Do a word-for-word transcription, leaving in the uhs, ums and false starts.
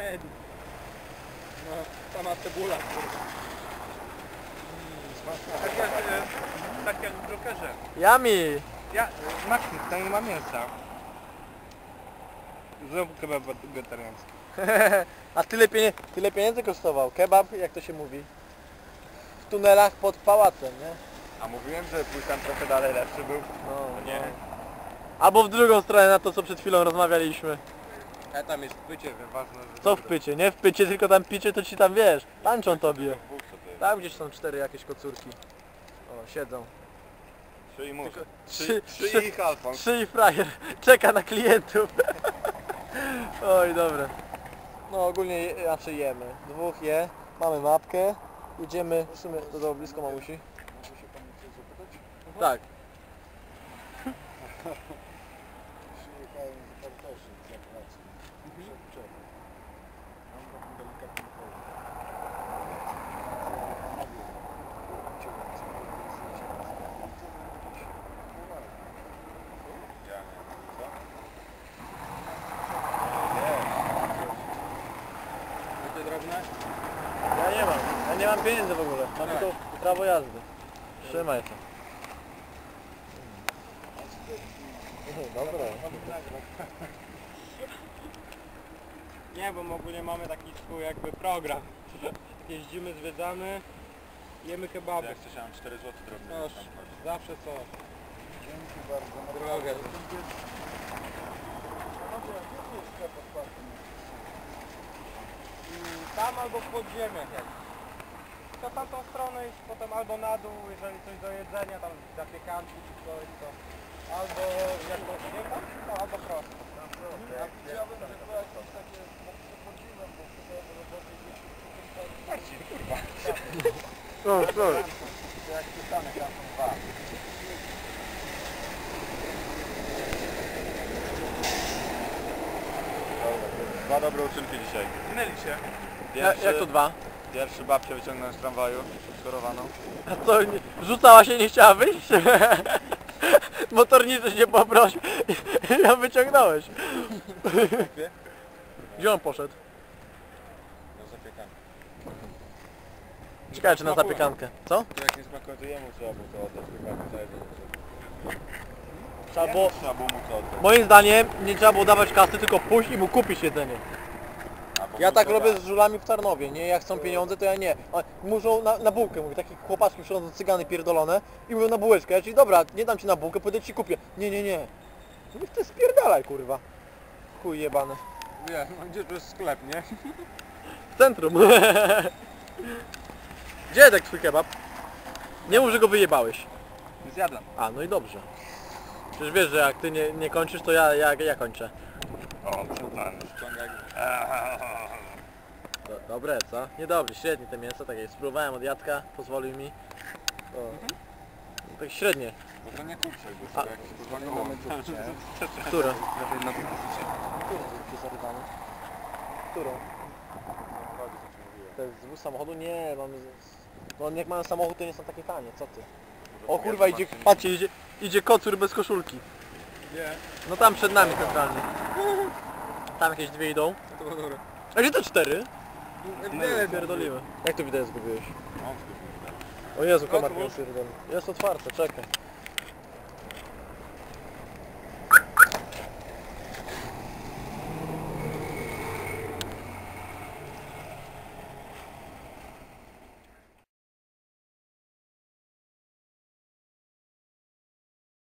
Medi. No, sama cebula, kurwa. Tak jak, e, tak jak w Jokerze. Yummy! Ja, Maxim, tam nie ma mięsa. Znowu kebab wegetariański. A tyle, pienie tyle pieniędzy kosztował. Kebab, jak to się mówi, w tunelach pod pałacem, nie? A mówiłem, że pójść tam trochę dalej lepszy był. No, Nie. no. Albo w drugą stronę na to, co przed chwilą rozmawialiśmy. A tam jest pycie, ważne, że... Co w pycie? Nie w pycie, tylko tam picie, to ci tam wiesz, tańczą tobie. Tam gdzieś są cztery jakieś kocurki. O, siedzą. Trzy i muszę. Trzy, Trzy, trzy, trzy i halfon. trzy i frajer. Czeka na klientów. Oj, dobra. No ogólnie je, raczej jemy. Dwóch je, mamy mapkę. Jedziemy, w sumie to do blisko mamusi. Może się pan chce zapytać? Tak. Przyjechałem z Bartoszy, za pracą. Przedwczoraj. Mam taką delikatną prośbę. Te drobne? Ja nie mam. Ja nie mam pieniędzy w ogóle. Mam Tak. tylko prawo jazdy. Trzymaj to. Dobra. Nie, bo my ogólnie mamy taki swój jakby program. Jeździmy, zwiedzamy, jemy kebaby. Jak chcesz, ja mam cztery złote drobne. No, zawsze co? Dzięki bardzo. Drogę. Mm, Tam albo w podziemiach jak. To tamtą stronę i potem albo na dół, jeżeli coś do jedzenia, tam zapiekanki czy coś, to albo jakoś nie tam, no, albo prosto. Ja widziałem, że to jakieś takie przechodziłem, bo chyba do roboty gdzieś Tak ci, kurwa. No, no. jak pisane, tam są dwa. Dwa dobre uczynki dzisiaj. Minęli się. Ja, Pierwszy, jak to dwa? Pierwszy babcię wyciągnąłem z tramwaju, schorowaną. A co, nie, rzucała się, nie chciała wyjść? Motornicy się poprosił i ją wyciągnąłeś. Gdzie on poszedł? No zapiekankę. Ciekawe czy na zapiekankę. Co? To jak nie smakuje, to jemu trzeba było to oddać, chyba za jedzenie. Trzeba było, Trzeba było mu to oddać. moim zdaniem nie trzeba było dawać kasy, tylko pójść i mu kupić jedzenie. Albo Ja mu tak to robię dać. z żulami w Tarnowie, nie? Jak chcą pieniądze, to ja nie. A muszą na, na bułkę, mówię, takie chłopaczki przychodzą cygany pierdolone i mówią na bułeczkę. Ja ci dobra, nie dam ci na bułkę, pójdę ci kupię. Nie, nie, nie. Niech ty spierdalaj, kurwa. Chuj jebany. Wiesz, no gdzie to jest sklep, nie? W centrum. Gdzie tak twój kebab? Nie mów, że go wyjebałeś. Zjadam. A, no i dobrze. Przecież wiesz, że jak ty nie, nie kończysz, to ja, ja, ja kończę. O, przestań, ściągaj go. Do, dobre, co? Niedobre, średnie te mięso, tak jak spróbowałem od Jacka, pozwolił mi. To, no, tak średnie. Bo to nie kurczę, A. bo to jak się pozwoliło. Które? Na tym kupicie. Które to jest zarybane? Którą? To jest z dwóch samochodu? Nie, mam... No jak mam samochód, to nie są takie tanie, co ty? O kurwa, idzie, patrzcie, idzie, idzie kocur bez koszulki. Nie. No tam przed nami centralnie. Tam jakieś dwie idą. To było dobre. A gdzie to cztery? Wiele Pierdolimy. Jak to widać zgubiłeś? On zgubił. O Jezu, komar Otwórz. mnie pierdoli. Jest otwarte, czekaj.